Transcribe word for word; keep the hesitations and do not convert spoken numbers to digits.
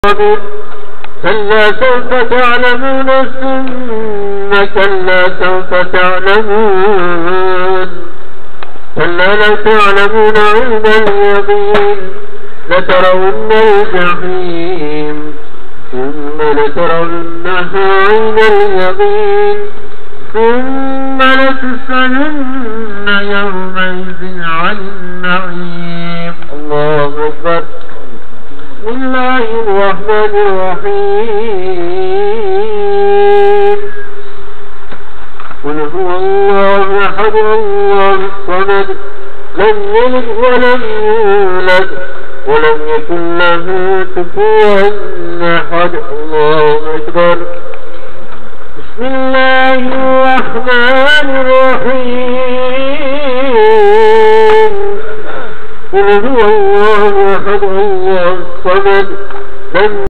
كلا سوف تعلمون ثم كلا سوف تعلمون كلا لو تعلمون علم اليقين لترون الجحيم ثم لترونها عين اليقين ثم لتسألن يومئذ عن النعيم. الله أكبر. بسم الله الرحمن الرحيم. قل هو الله أحد الله الصمد لم يلد ولم يولد ولم يكن له كفوا أحد. الله أكبر. بسم الله الرحمن الرحيم. قل هو الله أحد الله الصمد لم